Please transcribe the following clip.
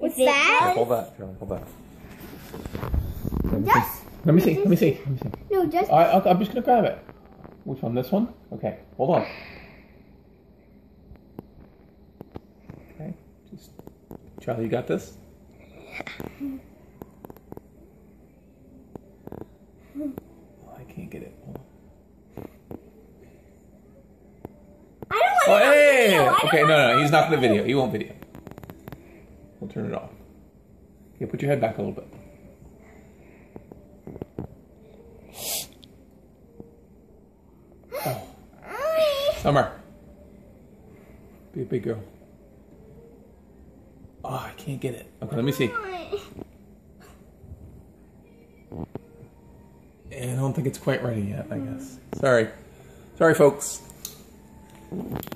What's that? Here, hold that. Here, hold that. Just. Let me see. Let me see. No, just. I'm just gonna grab it. Which one? This one? Okay. Hold on. Okay. Just. Charlie, you got this? Oh, I can't get it. Hold on. I don't want Oh, to hey! video. Okay, no, he's not gonna video. He won't video. We'll turn it off. Okay, put your head back a little bit. Oh. Summer. Be a big girl. Oh, I can't get it. Okay, let me see. And I don't think it's quite ready yet, I guess. Sorry. Sorry, folks.